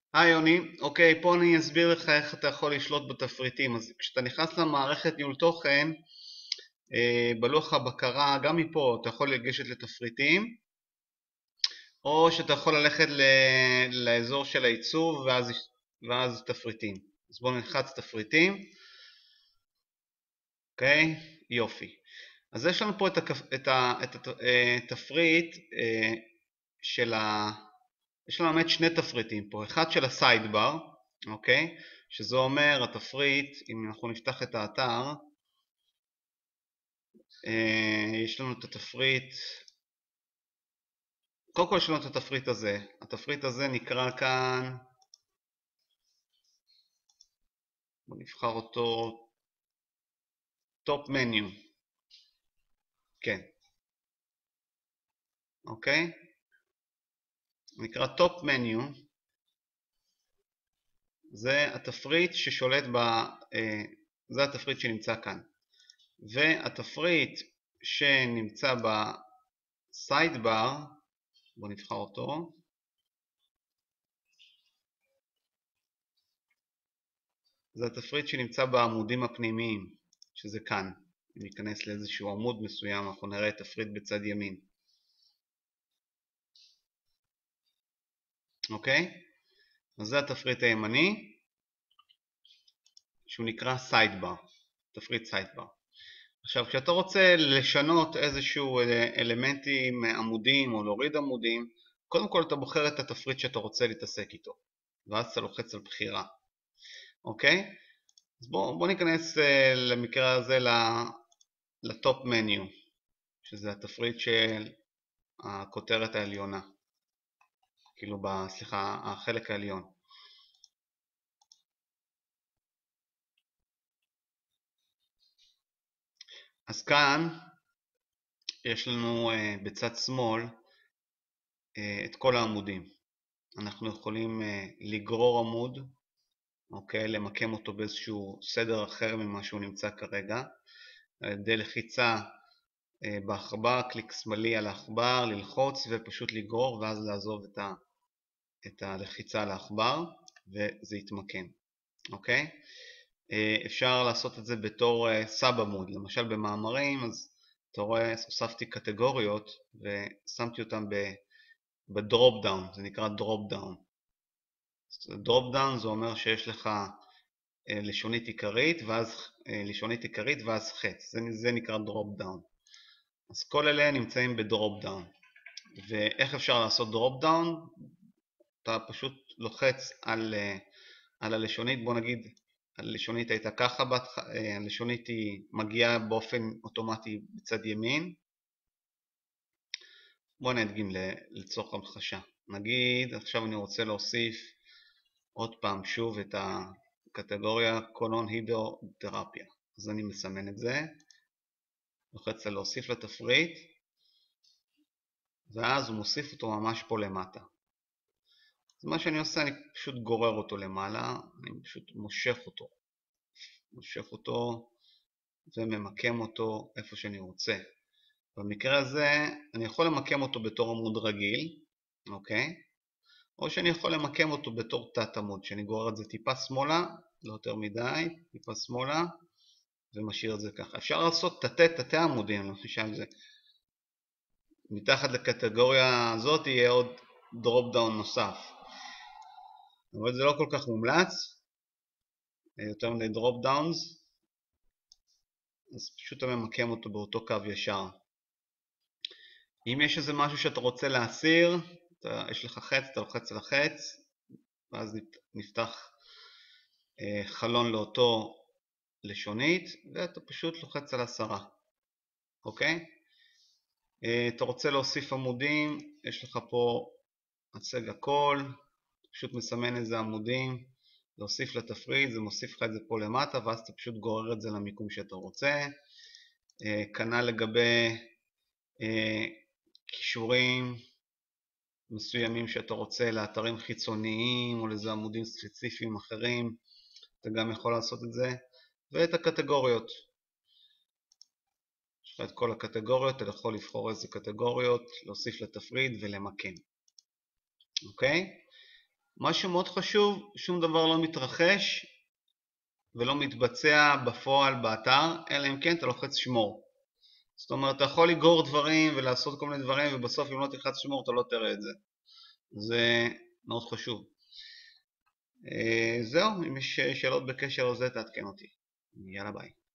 היי יוני, אוקיי, פה אני אסביר לך איך אתה יכול לשלוט בתפריטים. אז כשאתה נכנס למערכת ניהול תוכן, בלוח הבקרה, גם מפה אתה יכול לגשת לתפריטים, או שאתה יכול ללכת לאזור של העיצוב ואז תפריטים. אז בואו נלחץ תפריטים, אוקיי, יופי. אז יש לנו פה את התפריט של יש לנו באמת שני תפריטים פה, אחד של הסיידבר, אוקיי? שזה אומר התפריט, אם אנחנו נפתח את האתר, יש לנו את התפריט, קודם כל יש לנו את התפריט הזה, התפריט הזה נקרא כאן, בוא נבחר אותו, טופ מניו, כן, אוקיי? נקרא טופ מניו, זה התפריט ששולט זה התפריט שנמצא כאן. והתפריט שנמצא בסיידבר, בואו נבחר אותו, זה התפריט שנמצא בעמודים הפנימיים, שזה כאן. אם ניכנס לאיזשהו עמוד מסוים, אנחנו נראה תפריט בצד ימין. אוקיי? אז זה התפריט הימני, שהוא נקרא סיידבר, תפריט סיידבר. עכשיו, כשאתה רוצה לשנות איזשהו אלמנטים עמודים או להוריד עמודים, קודם כל אתה בוחר את התפריט שאתה רוצה להתעסק איתו, ואז אתה לוחץ על בחירה. אוקיי? אז בוא ניכנס למקרה הזה לטופ מניו, שזה התפריט של הכותרת העליונה, כאילו, סליחה, החלק העליון. אז כאן יש לנו בצד שמאל את כל העמודים. אנחנו יכולים לגרור עמוד, אוקיי, למקם אותו באיזשהו סדר אחר ממה שהוא נמצא כרגע, על ידי לחיצה בעכבר, קליק שמאלי על העכבר, ללחוץ ופשוט לגרור, ואז לעזוב את הלחיצה על העכבר, וזה יתמקם, אוקיי? אפשר לעשות את זה בתור סאב עמוד, למשל במאמרים, אז אתה רואה, הוספתי קטגוריות ושמתי אותן בדרופ דאון, זה נקרא דרופ דאון. דרופ דאון זה אומר שיש לך לשונית עיקרית ואז חץ, זה נקרא דרופ דאון. אז כל אלה נמצאים בדרופ דאון. ואיך אפשר לעשות דרופ דאון? אתה פשוט לוחץ על הלשונית, בוא נגיד הלשונית הייתה ככה, הלשונית היא מגיעה באופן אוטומטי בצד ימין. בוא נדגים לצורך המחשה. נגיד עכשיו אני רוצה להוסיף עוד פעם שוב את הקטגוריה קולון הידרותרפיה. אז אני מסמן את זה, לוחץ על להוסיף לתפריט, ואז הוא מוסיף אותו ממש פה למטה. אז מה שאני עושה, אני פשוט גורר אותו למעלה, אני פשוט מושך אותו וממקם אותו איפה שאני רוצה. במקרה הזה אני יכול למקם אותו בתור עמוד רגיל, אוקיי? או שאני יכול למקם אותו בתור תת עמוד, שאני גורר את זה טיפה שמאלה, לא יותר מדי, טיפה שמאלה, ומשאיר את זה ככה. אפשר לעשות תתי עמודים, למשל זה. מתחת לקטגוריה הזאת יהיה עוד דרופ דאון נוסף. אבל זה לא כל כך מומלץ, יותר מדי דרופ דאונס, אז פשוט אתה ממקם אותו באותו קו ישר. אם יש איזה משהו שאתה רוצה להסיר, יש לך חץ, אתה לוחץ על החץ, ואז נפתח חלון לאותו לשונית, ואתה פשוט לוחץ על הסרה. אוקיי? אתה רוצה להוסיף עמודים, יש לך פה הצג הכל, פשוט מסמן איזה עמודים, להוסיף לתפריט, זה מוסיף לך את זה פה למטה, ואז אתה פשוט גורר את זה למיקום שאתה רוצה. כנ"ל לגבי קישורים מסוימים שאתה רוצה לאתרים חיצוניים או לאיזה עמודים ספציפיים אחרים, אתה גם יכול לעשות את זה. ואת הקטגוריות, יש לך את כל הקטגוריות, אתה יכול לבחור איזה קטגוריות, להוסיף לתפריט ולמקם. אוקיי? משהו מאוד חשוב, שום דבר לא מתרחש ולא מתבצע בפועל באתר, אלא אם כן אתה לוחץ שמור. זאת אומרת, אתה יכול לגרור דברים ולעשות כל מיני דברים, ובסוף אם לא תלחץ שמור אתה לא תראה את זה. זה מאוד חשוב. זהו, אם יש שאלות בקשר לזה תעדכן אותי. יאללה ביי.